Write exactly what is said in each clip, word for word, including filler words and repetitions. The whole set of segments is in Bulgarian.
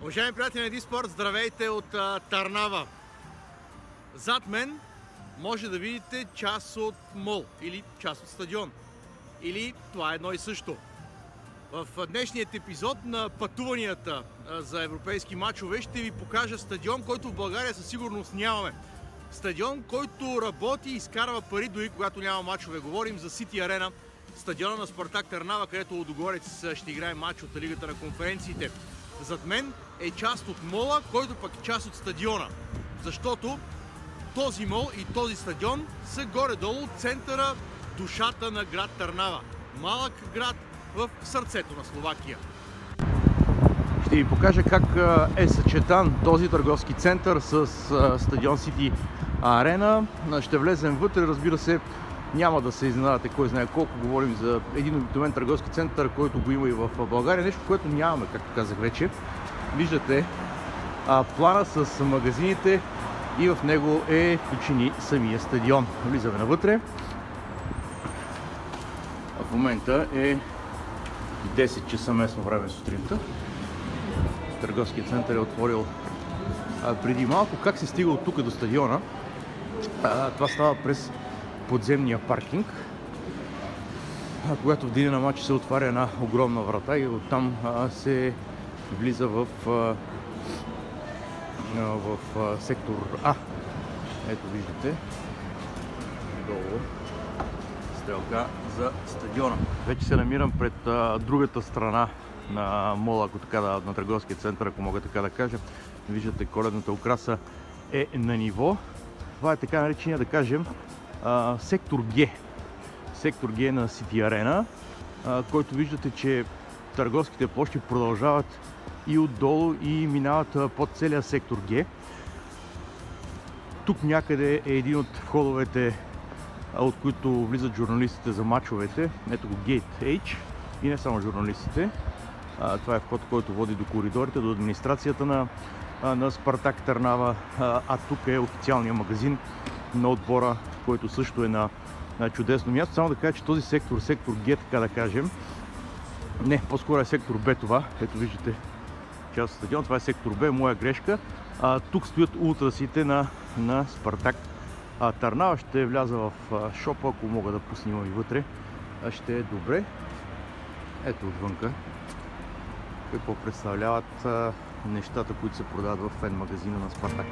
Уважаеми приятели на Диспорт, здравейте от а, Търнава. Зад мен може да видите част от мол или част от стадион. Или това е едно и също. В днешният епизод на пътуванията а, за европейски мачове ще ви покажа стадион, който в България със сигурност нямаме. Стадион, който работи и изкарва пари дори когато няма мачове. Говорим за Сити Арена, стадиона на Спартак Търнава, където Лудогорец ще играе матч от Лигата на конференциите. Зад мен е част от мола, който пък е част от стадиона. Защото този мол и този стадион са горе-долу центъра, душата на град Търнава. Малък град в сърцето на Словакия. Ще ви покажа как е съчетан този търговски център с стадион Сити Арена. Ще влезем вътре, разбира се, няма да се изненадате кой знае колко. Говорим за един обикновен търговски център, който го има и в България. Нещо, което нямаме, както казах вече. Виждате а, плана с магазините и в него е включен и самия стадион. Влизаме навътре. В момента е десет часа местно време сутринта. Търговският център е отворил а, преди малко. Как се стига от тук до стадиона? А, това става през подземния паркинг. А, когато в деня на матча се отваря една огромна врата и оттам а, се влиза в, а, в а, сектор А. Ето виждате долу стрелка за стадиона. Вече се намирам пред а, другата страна на мола, ако така да, на търговския център, ако мога така да кажа. Виждате, коледната украса е на ниво. Това е така наречения, да кажем, а, сектор Г. Сектор Г на Сити Арена, а, който виждате, че търговските площи продължават и отдолу и минават а, под целия сектор Г. Тук някъде е един от входовете, а, от които влизат журналистите за мачовете. Ето го Gate H. И не само журналистите. А, това е вход, който води до коридорите, до администрацията на, а, на Спартак Търнава. А, а тук е официалният магазин на отбора, който също е на, на чудесно място. Само да кажа, че този сектор, сектор Г, така да кажем, не, по-скоро е сектор Б това. Ето виждате част от стадион, това е сектор Б, моя грешка. А, тук стоят ултрасите на, на Спартак а, Търнава. Ще вляза в а, шопа, ако мога да поснимам и вътре. А, ще е добре. Ето отвънка какво представляват а, нещата, които се продават в фен магазина на Спартак.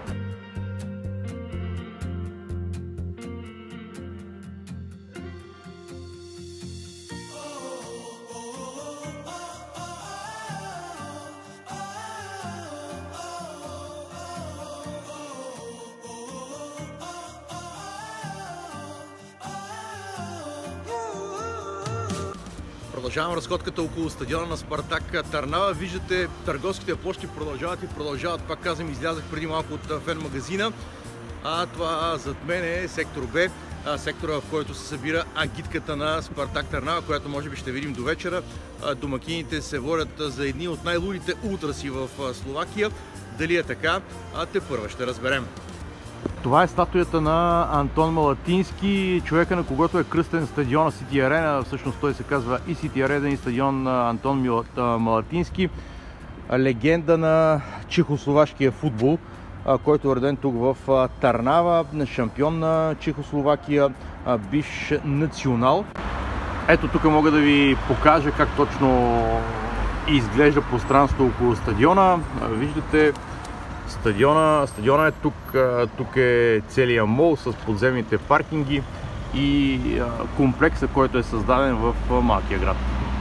Продължавам разходката около стадиона на Спартак Търнава. Виждате, търговските площи продължават и продължават. Пак казвам, излязах преди малко от фен магазина. А това зад мен е сектор Б, сектора, в който се събира агитката на Спартак Търнава, която може би ще видим до вечера. Домакините се водят за едни от най-лудите ултраси в Словакия. Дали е така, а тепърва ще разберем. Това е статуята на Антон Малатински, човека, на когото е кръстен стадиона Сити Арена. Всъщност той се казва и Сити Арена, и стадион Антон Малатински. Легенда на чехословашкия футбол, който е роден тук в Търнава, шампион на Чехословакия, бивш национал. Ето тук мога да ви покажа как точно изглежда пространството около стадиона. Виждате, Стадиона, стадиона е тук, тук е целият мол с подземните паркинги и комплекса, който е създаден в малкия град.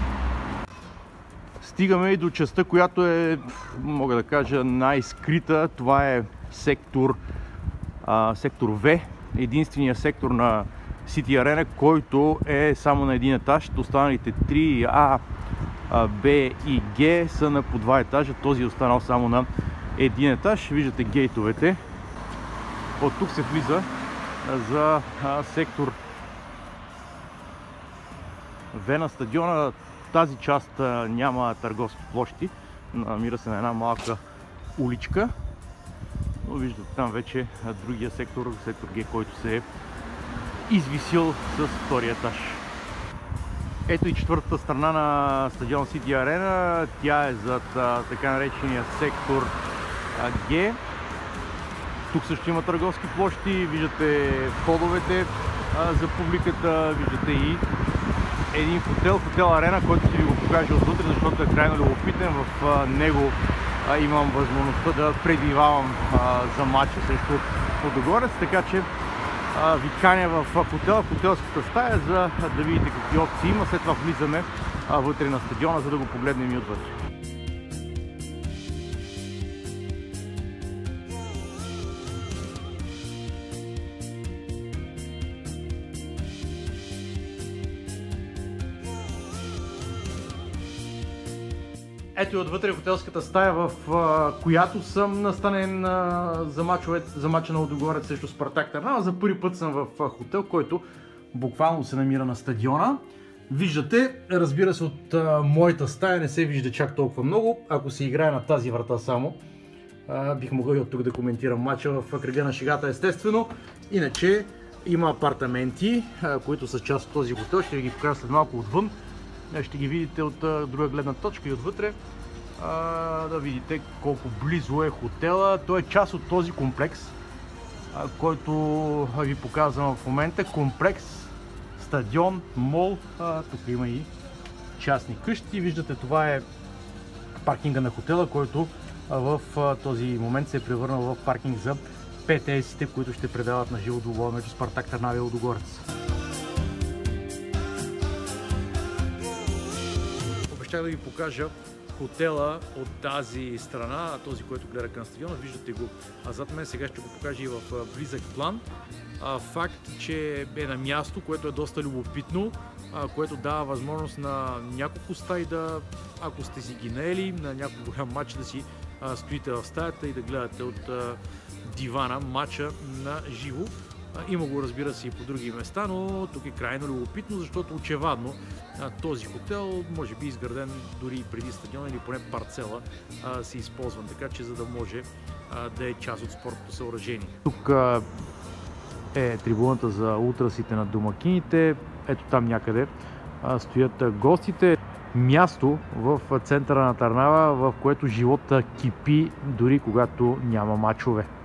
Стигаме и до частта, която е, мога да кажа, най-скрита. Това е сектор, а, сектор В, единствения сектор на Сити Арена, който е само на един етаж. Останалите три А, Б и Г са на по два етажа. Този е останал само на един етаж. Виждате гейтовете. От тук се влиза за а, сектор В на стадиона. Тази част а, няма търговски площи. Намира се на една малка уличка. Но виждате там вече а, другия сектор, сектор Г, който се е извисил с втория етаж. Ето и четвъртата страна на стадион Сити Арена. Тя е зад а, така наречения сектор а, Г. Тук също има търговски площи, виждате входовете а, за публиката, виждате и един хотел, хотел Арена, който ще ви го покажа отвътре, защото е крайно любопитен. В а, него а, имам възможността да пребивавам а, за матча срещу Лудогорец, така че а, ви каня в хотела, в хотелската стая, за да видите какви опции има. След това влизаме а, вътре на стадиона, за да го погледнем и отвътре. Ето и отвътре хотелската стая, в а, която съм настанен а, за, мачове, за мача на Лудогорец срещу Спартак Търнава. За първи път съм в а, хотел, който буквално се намира на стадиона. Виждате, разбира се, от а, моята стая не се вижда чак толкова много. Ако се играе на тази врата само, а, бих могъл и от тук да коментирам мача в кръга на шегата, естествено. Иначе има апартаменти, а, които са част от този хотел. Ще ви ги покажа след малко отвън. Ще ги видите от а, друга гледна точка и отвътре. А, да видите колко близо е хотела. Той е част от този комплекс, а, който ви показвам в момента. Комплекс, стадион, мол. А, тук има и частни къщи. Виждате, това е паркинга на хотела, който а, в а, този момент се е превърнал в паркинг за пе те ес-ите, които ще предават на живо двубоя между Спартак Търнава и Лудогорец. Обещах да ви покажа хотела от тази страна, този, който гледа към стадиона, виждате го. А зад мен сега ще го покажа и в близък план. Факт, че е на място, което е доста любопитно, което дава възможност на няколко стаи да, ако сте си ги наели, на някой голям матч да си стоите в стаята и да гледате от дивана матча на живо. Има го, разбира се, и по други места, но тук е крайно любопитно, защото очевадно този хотел може би изграден дори преди стадиона или поне парцела се използван, така че за да може да е част от спортното съоръжение. Тук е трибуната за ултрасите на домакините. Ето там някъде стоят гостите. Място в центъра на Търнава, в което живота кипи дори когато няма мачове.